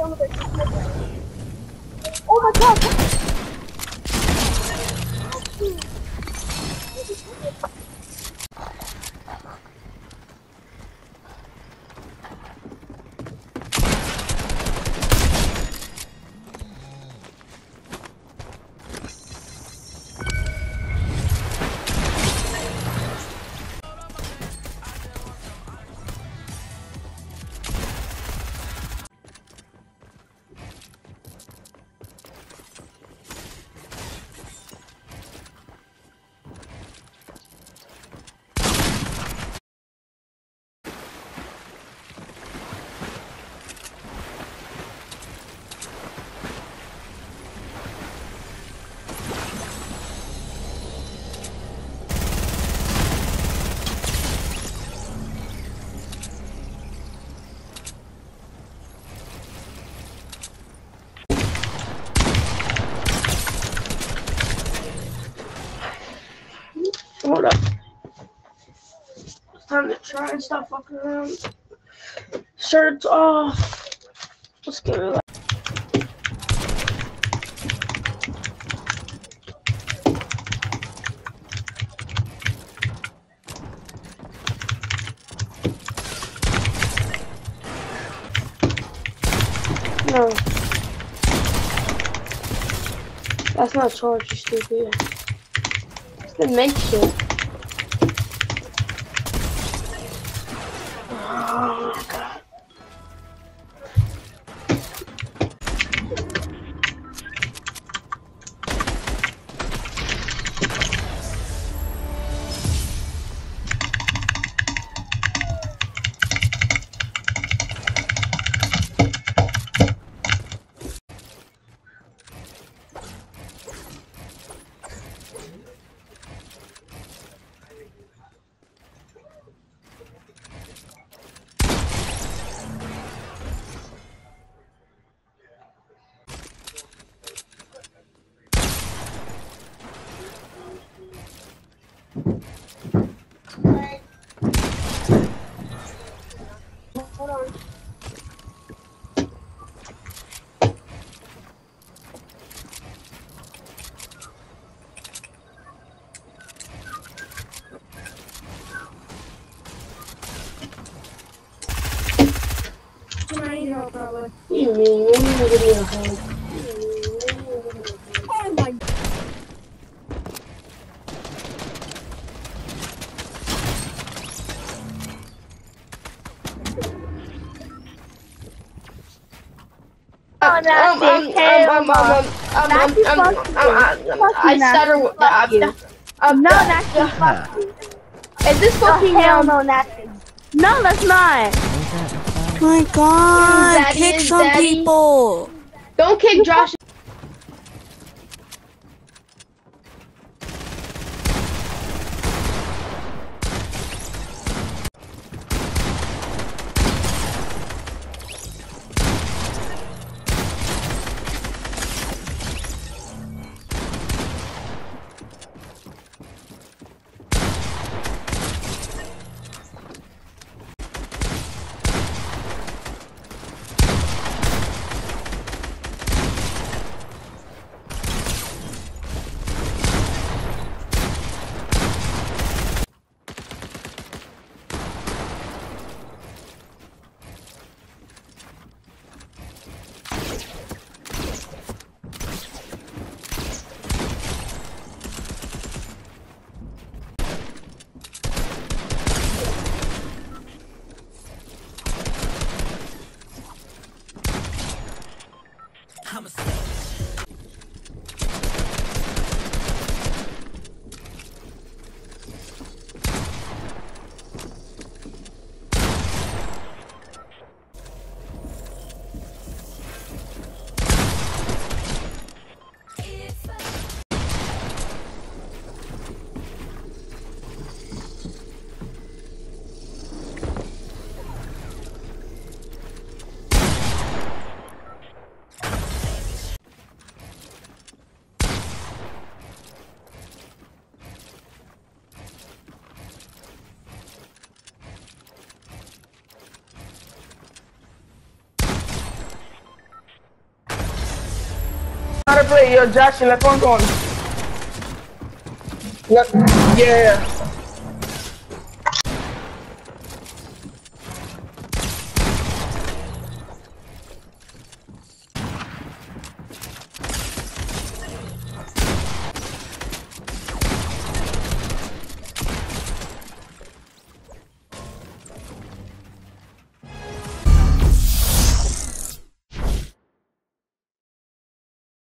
Oh my god! Hold up. It's time to try and stop fucking around. Shirts off. Let's get it. No. That's not a charge, you stupid. It's the make shit. Oh my god. Hold on. Can I need help, probably? You mean, when you give me a hug? Oh my god. I stutter. No, that's you. Fuck you. Is this fucking hell no, Natty. No, that's not. Oh my god, Daddy kick is some daddy. people. Don't kick Josh. play, yo, Josh, let's go on. Yeah.